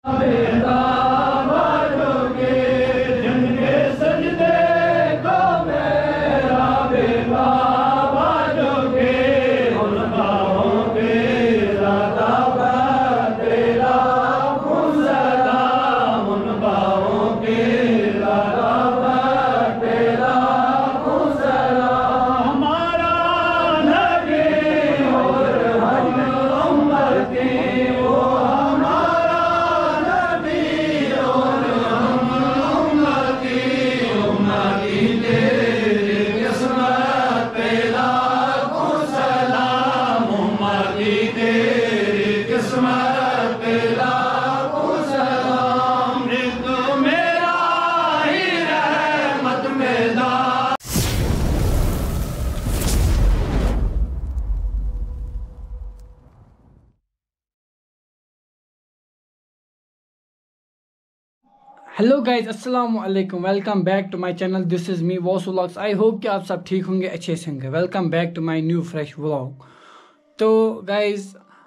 Hello guys अस्सलाम वालेकुम, welcome back to my channel. This is me वॉस vlogs. I hope कि आप सब ठीक होंगे, अच्छे से होंगे। Welcome back to my new fresh vlog. तो गाइज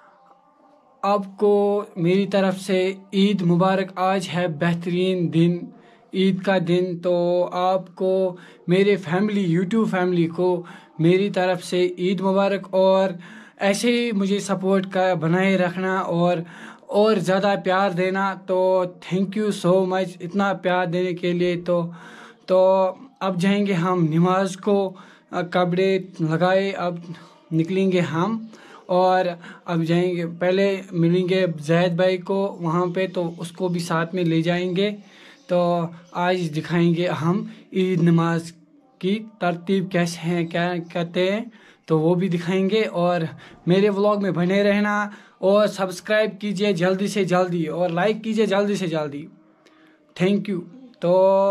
आपको मेरी तरफ से ईद मुबारक। आज है बेहतरीन दिन, ईद का दिन। तो आपको मेरे फैमिली यूट्यूब फैमिली को मेरी तरफ से ईद मुबारक। और ऐसे ही मुझे सपोर्ट का बनाए रखना और ज़्यादा प्यार देना। तो थैंक यू सो मच इतना प्यार देने के लिए। तो अब जाएंगे हम नमाज को, कपड़े लगाए अब निकलेंगे हम। और अब जाएंगे, पहले मिलेंगे जैद भाई को वहाँ पे, तो उसको भी साथ में ले जाएंगे। तो आज दिखाएंगे हम ईद नमाज की तरतीब कैसे हैं, क्या कहते हैं, तो वो भी दिखाएंगे। और मेरे व्लॉग में बने रहना और सब्सक्राइब कीजिए जल्दी से जल्दी और लाइक कीजिए जल्दी से जल्दी। Thank you. तो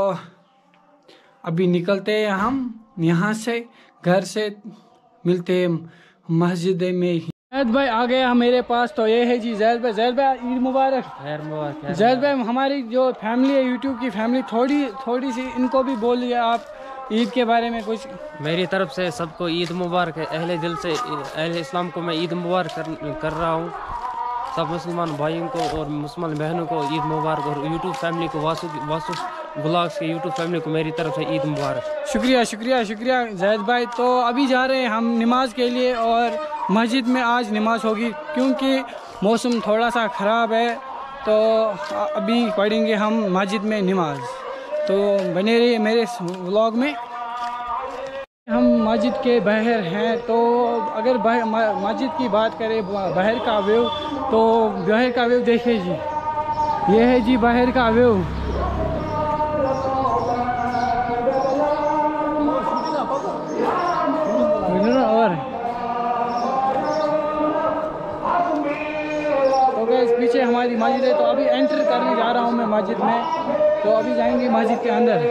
अभी निकलते हैं हम यहाँ से, घर से। मिलते हैं मस्जिद में ही। जैद भाई आ गया मेरे पास। तो ये है जी जैद भाई। जैद भाई ईद मुबारक। खैर मुबारक। जैद भाई हमारी जो फैमिली है, यूट्यूब की फैमिली, थोड़ी सी इनको भी बोलिए आप ईद के बारे में कुछ। मेरी तरफ से सबको ईद मुबारक है। अहले दिल से अहले इस्लाम को मैं ईद मुबारक कर रहा हूँ। सब मुसलमान भाइयों को और मुसलमान बहनों को ईद मुबारक। और यूट्यूब फैमिली को, वासु व्लॉग्स के यूट्यूब फैमिली को मेरी तरफ से ईद मुबारक। शुक्रिया शुक्रिया शुक्रिया जैद भाई। तो अभी जा रहे हैं हम नमाज के लिए और मस्जिद में आज नमाज होगी क्योंकि मौसम थोड़ा सा ख़राब है। तो अभी पढ़ेंगे हम मस्जिद में नमाज। तो बने रहिए मेरे व्लॉग में। हम मस्जिद के बाहर हैं। तो अगर मस्जिद की बात करें बाहर का व्यू, तो बाहर का व्यू देखिए जी, ये है जी बाहर का व्यू। और तो गैस पीछे हमारी मस्जिद है। तो अभी एंटर करने जा रहा हूँ मैं मस्जिद में। तो अभी जाएंगे मस्जिद के अंदर।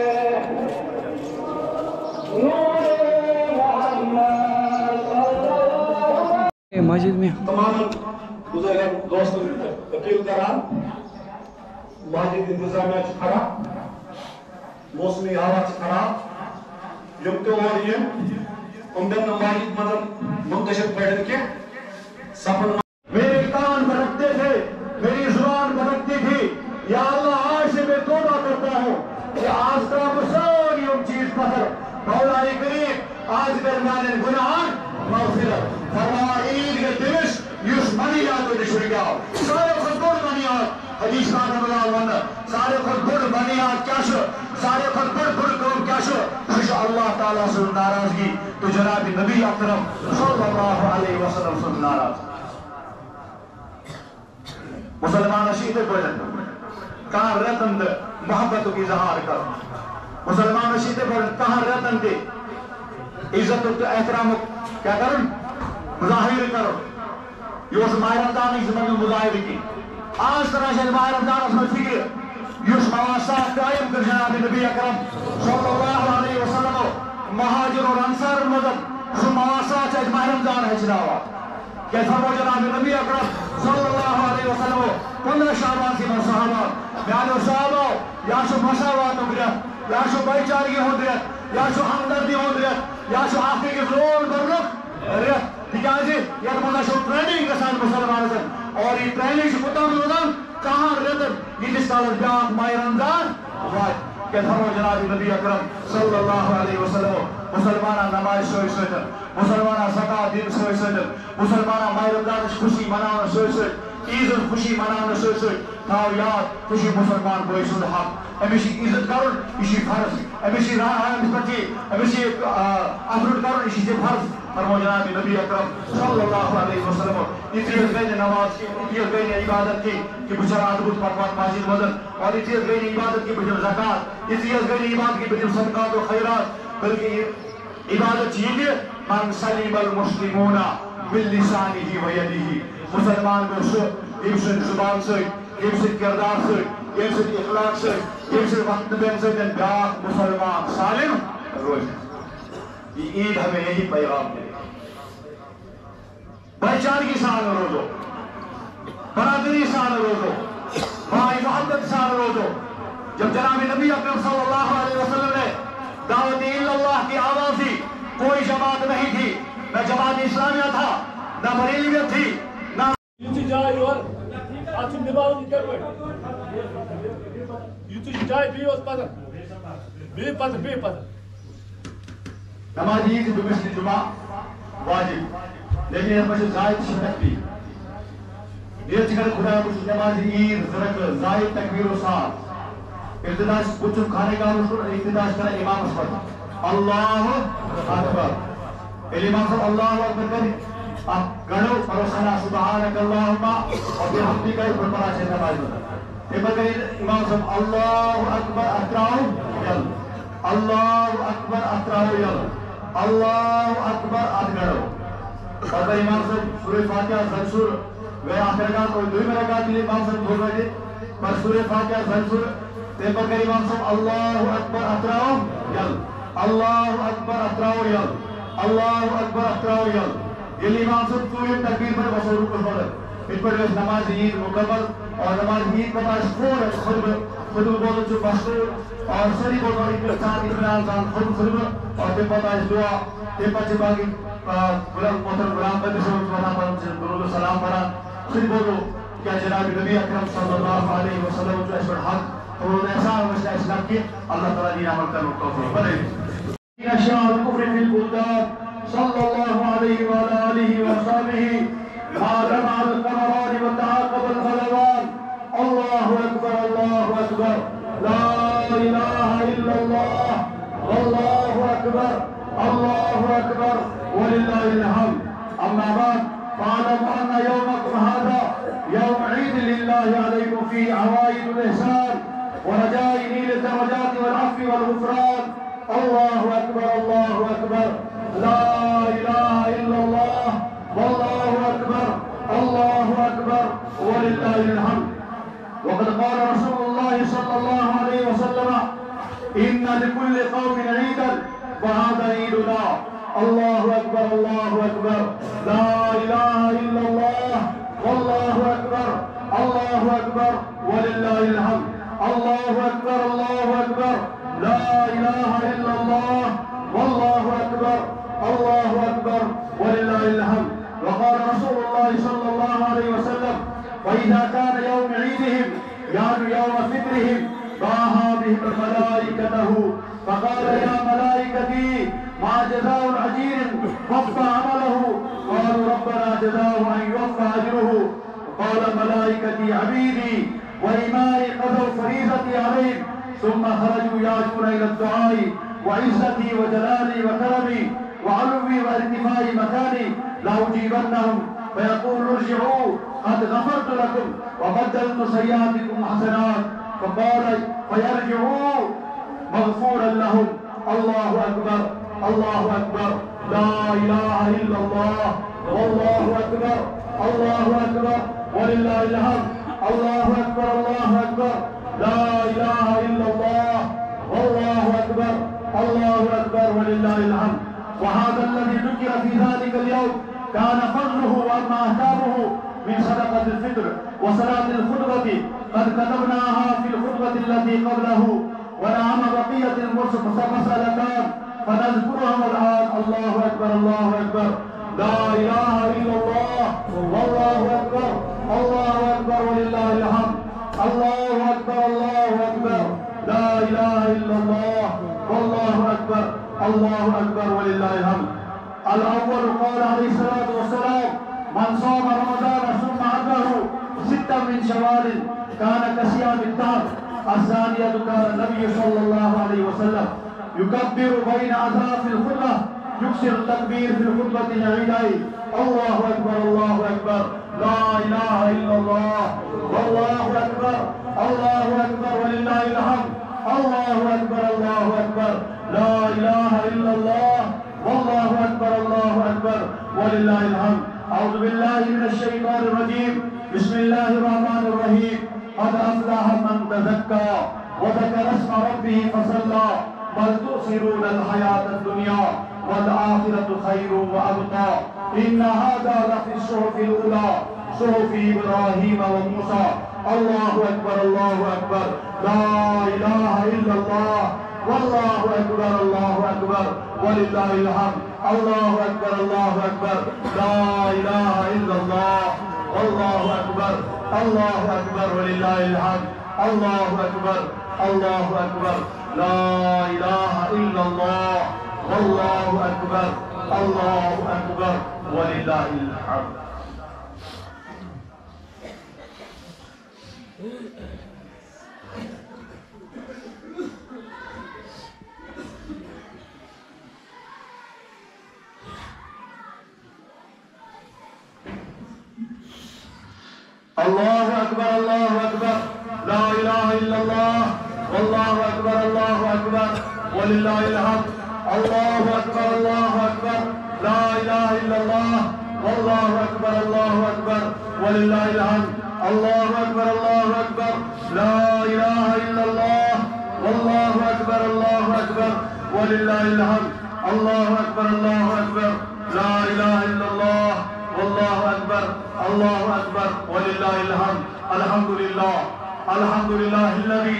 मस्जिद में तमाम बुजुर्ग दोस्तों अपील करान, मस्जिद इंतजामिया खराब, मौसमी हालात खराब, यम तो और ये उम्दन मस्जिद मतलब मुंतशिर पढ़ के सपन मेरे कान भटकते थे, मेरी जुबान भटकती थी। या अल्लाह आज से मैं तौबा करता हूँ कि आज का सारी चीज पकड़ मौला करीम आज दरमियान गुनाह मग़फ़िरत फरमा। ईद के दिवस युस मनियात को निशुरिया सारे खुद बुर मनियात हदीस का नबलाल वंदा सारे खुद बुर मनियात क्या शो, सारे खुद बुर कौम क्या शो खुश अल्लाह ताला से नाराजगी तो जनाब नबी अकरम सल्लल्लाहु अलैहि वसल्लम से नाराज। मुसलमान अशीद पढ़न कहां रतन मोहब्बत की इजहार कर। मुसलमान अशीद पढ़न कहां रतन दे इज्जत और एहतराम क्या करो मुजाहिर करो। यो माह रमजान की मुजाहिर की आज तरह माह रमजान में फिक्र युस मवासात कायम कर जनाब नबी अकरम सल्लल्लाहु अलैहि वसल्लम महाजिर और अंसार मदद सु मवासात आज माह रमजान है चलावा कैसा वो जनाब नबी अकरम सल्लल्लाहु अलैहि वसल्लम 15 शाबान से सहाबा यानो सहाबा या सु मसावात उग्रत या सु भाईचारगी हुंद्रत या सु हमदर्दी हुंद्रत या सु आखिर के रोल बरलुक तिकाज यत मजा शो ट्रेनिंग गसान मुसलमान और ये ट्रेनिंग से कुतम रोजान कहाँ रेतन यीटिस कालस ब्याख माह रमजान वात के धर्मो जनाब नबी अकरम सल्लल्लाहु अलैहि वसल्लम मुसलमाना नमाज सोई सोई मुसलमाना ज़कात दिन सोई सोई मुसलमाना माह रमजान खुशी मनावन सोई सोई ईद खुशी मनावन सोई सोई थाव याद खुशी मुसलमान बोई सुन हक अमिश इज्जत करुन इशी फर्ज अमिश अमिश अफरुट करुन इशी फर्ज फरमो जनाब नबी अकरम सल्लल्लाहु अलैहि वसल्लम इतियत गई नमाज की इतियत गई इबादत की कि बुचरा अद्भुत पकवान माजिद मदन और इतियत गई इबादत की बुचर ज़कात इतियत गई इबादत की बुचर सदक़ात और खैरात बल्कि इबादत ये मन सलीमल मुस्लिमूना बिल्लिसानिही व यदिही मुसलमान को इमसन जुबान से इमसन किरदार से इमसन इखलाक से इमसन वक्त बेन से ब्याख मुसलमान सालिम रोज ये ईद हमें यही पैगाम दे भाईचारगी सान रोजो बरादरी सान रोजो भाई मोहब्बत सान रोजो जब जनाब नबी अकरम सल्लल्लाहु अलैहि वसल्लम ने दावत इल्लल्लाह की आवाज़ दी कोई जमात नहीं थी न जमात इस्लामिया था न बरेलियत थी न जाए और आखिर निभाओ कर जाए भी उस पर नमाज ईद दुमिश्र जुमा वाजिब लेकिन इसमें से जायद शिद्दत भी ये चिकन खुदा कुछ नमाज ईद ज़रक जायद तकबीर और साथ इब्तिदाश कुछ खाने का उसको इब्तिदाश करें इमाम पर अल्लाह अकबर इमाम साहब अल्लाह अकबर करें आप गणो परोसना सुबहानक अल्लाहुम्मा और बिहम्दिका प्रपरा से नमाज में ये बगैर इमाम साहब अल्लाह अकबर अतराउ यल अल्लाह अकबर अतराउ यल अल्लाह अकबर अतगणो और इमाम साहब सूरह फातिहा ज़लसूर वे आखिर का कोई दो मेरा का दिले इमाम साहब बोल रहे थे पर सूरह फातिहा ज़लसूर ते बगैर इमाम साहब अल्लाह अकबर अतराउ यल अल्लाह अकबर अतराउ यल अल्लाह अकबर अतराउ यल ये इमाम साहब पूरे तकबीर पर बसों को बोले इस पर नमाज ईद मुकम्मल और नमाज ईद का पास खुद बोलो जो मशहूर और सही बोलो इत्मीनान इत्मीनान जान खुद और जब पता है दुआ जब बच्चे बाकी गुलाम मोहतरम गुलाम बंदे से उनका पर दुरूद सलाम पढ़ा खुद बोलो क्या जनाब नबी अकरम सल्लल्लाहु अलैहि वसल्लम जो इस पर हक और ऐसा मसला इस्लाम की अल्लाह ताला दीन अमल करने को तौफीक बने शाह कुफ्र फिल बुलदान सल्लल्लाहु अलैहि व आलिहि व सल्लम ما جمع القمران وتعاقب الخلوان الله أكبر لا إله إلا الله والله أكبر ولله الحمد أما بعد فاعلموا أن يومكم هذا يوم عيد لله عليكم فيه عوائد الإحسان ورجاء نيل الدرجات والعفو والغفران الله أكبر لا إله إلا الله والله أكبر ولله الحمد وقد قال رسول الله صلى الله عليه وسلم إن لكل قوم عيدا فهذا عيدنا الله أكبر لا إله إلا الله والله أكبر ولله الحمد الله أكبر لا إله إلا الله والله أكبر ولله الحمد وقال رسول الله صلى الله عليه وسلم وإذا كان يوم عيدهم يعني يوم فطرهم باها بهم ملائكته فقال يا ملائكتي ما جزاء أجير وفى عمله قالوا ربنا جزاء أن يوفى أجره قال ملائكتي عبيدي وإمائي قضوا فريضتي عليهم ثم خرجوا يعجون إلى الدعاء وعزتي وجلالي وكرمي وعلوي وارتفاع مكاني لأجيبنهم فيقول ارجعوا قد غفرت لكم وبدلت سيئاتكم حسنات فيرجعوا مغفورا لهم الله أكبر لا إله إلا الله والله أكبر ولله الحمد الله أكبر لا إله إلا الله والله أكبر ولله الحمد وهذا الذي ذكر في ذلك اليوم كان فضله وأما أحكامه من صدقة الفطر وصلاة الخطبة قد كتبناها في الخطبة التي قبله ونعم بقية المسألتان فنذكرهم الآن الله أكبر لا إله إلا الله والله أكبر ولله الحمد अल्लाहु अकबर, ला इलाहा इल्लल्लाह, वल्लाहु अकबर वलिल्लाहिल हम्द। अल-अव्वल क़ाल अलैहिस्सलातु वस्सलाम, मन साम रमज़ान सुम्मा अदरहु सित्तन मिन शव्वाल कान कसियामिद दहर। अज़्ज़ानियतु कान नबी सल्लल्लाहु अलैहि वसल्लम युकब्बिरु बैना अज़ाफिल खुतबह युक्सिर तकबीर फिल खुतबतिल ईदाई। अल्लाहु अकबर, ला इलाहा इल्लल्लाह, वल्लाहु अकबर वलिल्लाहिल हम्द। अल्लाहु अकबर, ला इलाहा इल्लल्लाह, वल्लाहु अकबर वलिल्लाहिल हम्द। अऊज़ु बिल्लाहि मिनश शैतानिर रजीम, बिस्मिल्लाहिर रहमानिर रहीम। क़द अफ़लह मन तज़क्का व ज़करा इस्म रब्बिही फसल्ला बल तु'सिरूनल हयातद दुनिया वल आखिरतु खैरुन व अबक़ा। इन्न हाज़ा लफ़ी सुहुफ़िल ऊला सुहुफ़ि इब्राहीम व मूसा। अल्लाहु अकबर, ला इलाहा इल्लल्लाह, वल्लाहु अकबर वलिल्लाहिल हम्द। अल्लाहु अकबर, ला इलाहा इल्लल्लाह, वल्लाहु अकबर वलिल्लाहिल हम्द। अल्लाहु अकबर, ला इलाहा इल्लल्लाह, वल्लाहु अकबर वलिल्लाहिल हम्द। अल्लाहु अकबर, ला इलाहा इल्लल्लाह, वल्लाहु अकबर वलिल्लाहिल हम्द। अल्लाहु अकबर, ला इलाहा इल्लल्लाह, वल्लाहु अकबर वलिल्लाहिल हम्द। अल्लाहु अकबर, ला इलाहा इल्लल्लाह, वल्लाहु अकबर वलिल्लाहिल हम्द। अल्लाहु अकबर, ला इलाहा इल्लल्लाह, वल्लाहु अकबर वलिल्लाहिल हम्द। अल्हम्दुलिल्लाह, अल्हम्दुलिल्लाहिल्लज़ी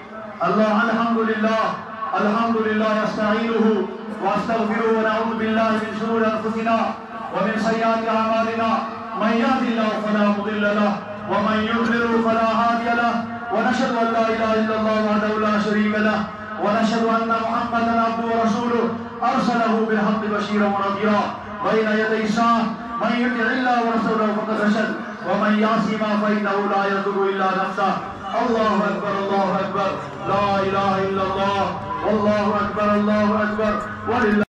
अल्हम्दुलिल्लाह नस्तईनुहु व नस्तगफिरुहु व नऊज़ु बिल्लाहि मिन शुरूरि अनफुसिना व मिन सय्यिआति अअमालिना। मन यहदिल्लाहु फला मुदिल्ल लहु व मन युद्लिल फला हादिय लहु। व नशहदु अन ला इलाहा इल्लल्लाह वहदहु ला शरीक लहु व नशहदु अन्न मुहम्मदन अब्दुहु व रसूलुहु अरसलहु बिल हक़्क़ि बशीरन व नज़ीरा बैना यदै साअह। मन युतिइल्लाह व रसूलहु फ़क़द रशद व मन यासिमा फ़इन्नहु ला यज़ुरु इल्ला नफ़्सह। अल्लाहु अकबर, ला इलाहा इल्लल्लाह, वल्लाहु अकबर वलिल्लाहिल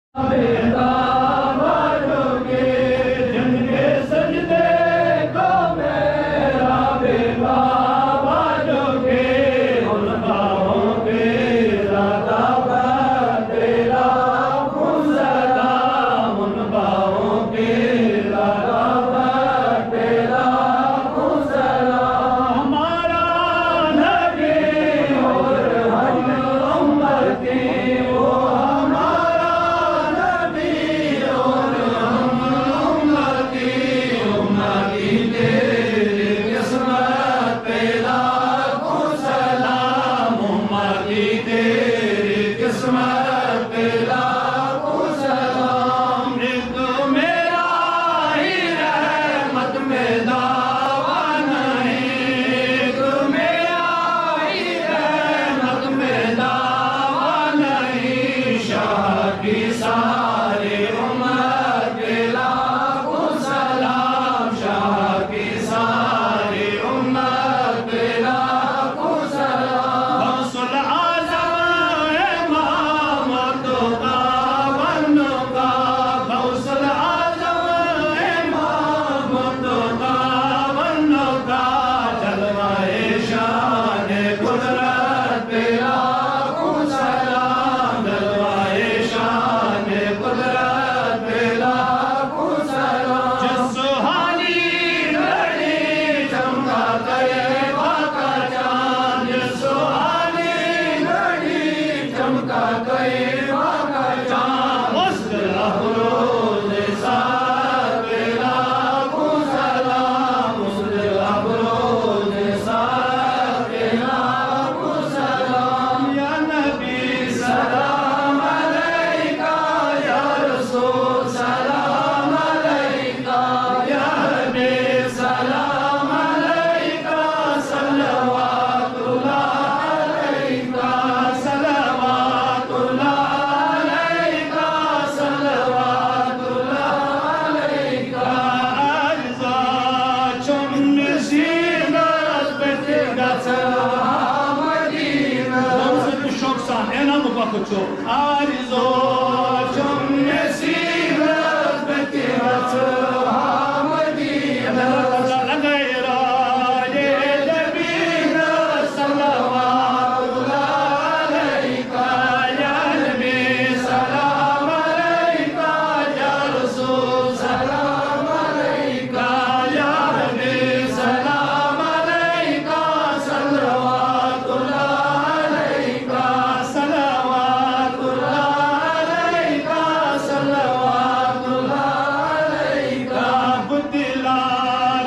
कुछो आरिज़ो चुम्मे सीरत बतिरत मदीना लगैरा ये नबीन सल्लल्लाहु अलैका या नबी सलाम अलैका या रसूल सलाम अलैका या नबी सलाम अलैका सल्लल्लाहु अलैका सल्लल्लाहु अलैका सल्लल्लाहु अलैका बुद्दिलार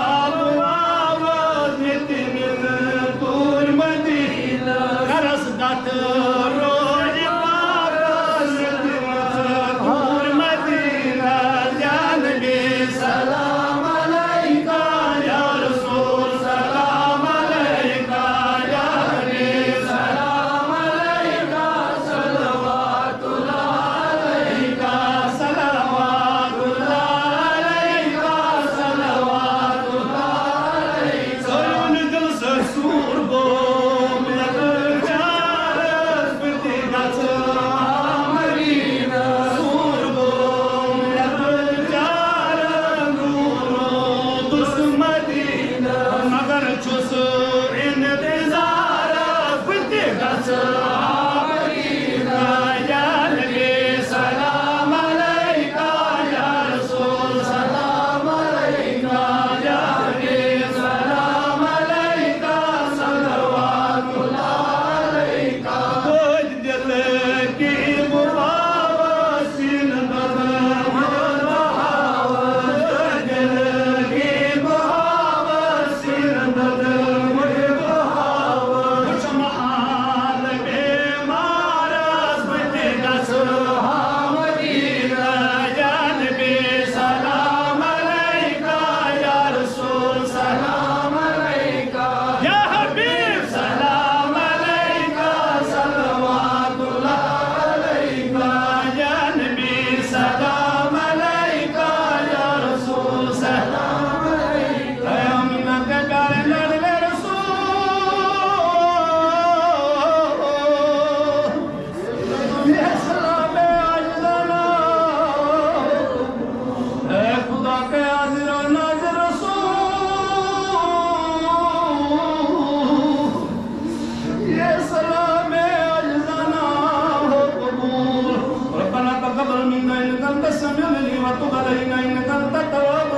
आवाज़ नितिन दूर मदीना करसदत रोज पारस दूर मदीना या नबी सलाम अलैका या रसूल सलाम अलैका या नबी सलाम अलैका सल्लल्लाहु अलैका सल्लल्लाहु अलैका सल्लल्लाहु अलैका सोन दिल से सूर गो लग चारस बितिगत मदीना सूर गो लग चार नूरो दुस मदीना मगर छुस इंतजार बितिगत मदीना या नबी सलाम अलैका या रसूल सलाम अलैका या नबी सलाम अलैका सल्लल्लाहु अलैका खोज दिल की मुहावसिन बदल दिल की मुहावसिन बदल कुछ महाल बेमारस बितिगत मदीना या नबी सलाम अलैका या रसूल सलाम अलैका या हबीब सलाम अलैका सल्लल्लाहु अलैका या नबी सलाम अलैका या रसूल सलाम अलैका या अमीना के प्यारे लाडले रसूल ये सलाम आजिज़ाना ए खुदा के आज़िर और नाज़िर रसूल ये सलाम आजिज़ाना हो कबूल रब्बना तक़ब्बल मिन्ना इन्नका अंतस समीउल अलीम व तुब अलैना इन्नका अंतत तव्वाबुर